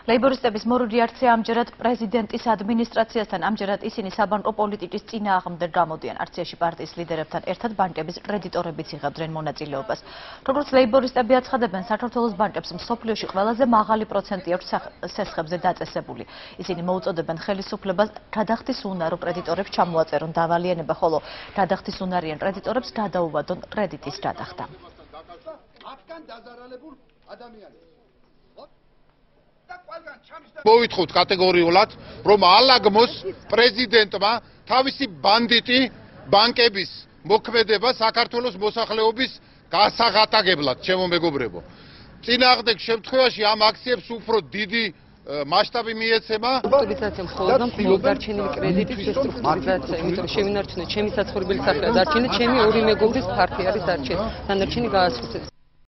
ლეიბორისტების მორიგი აქცია ამჯერად პრეზიდენტის ადმინისტრაციასთან, ამჯერად ისინი საბანკო პოლიტიკის წინააღმდეგ გამოდიან. აქციაში პარტიის ლიდერებთან ერთად ბანკების კრედიტორებიც იღებდნენ მონაწილეობას. როგორც ლეიბორისტები აცხადებენ, საქართველოს ბანკებს მსოფლიოში ყველაზე მაღალი პროცენტი აქვს სესხებზე დაწესებული. ისინი მოუწოდებენ ხელისუფლებას გადახდის უნარო კრედიტორებს ჩამოაწერონ დავალიანება, ხოლო გადახდის უნარიან კრედიტორებს გადაუვადონ კრედიტის გადახდა. მოვითხოთ კატეგორიულად, რომ ალაგმოს პრეზიდენტმა თავისი ბანდიტი ბანკების მოქმედება საქართველოს მოსახლეობის გასაღატაგებლად, ჩემო მეგობრებო. წინააღმდეგ შემთხვევაში ამ აქციებს უფრო დიდი მასშტაბი მიეცემა. სტრუქტურიზაცია მხოლოდ მოლდარჩენილი კრედიტის სტრუქტურიზაცია, იმიტომ რომ შევინარჩუნე ჩემი საცხოვრებელი სახელი, დარჩენე ჩემი ორი მეგობრის ფარფი არის დარჩენილი. დანარჩენი გაასხოცეს.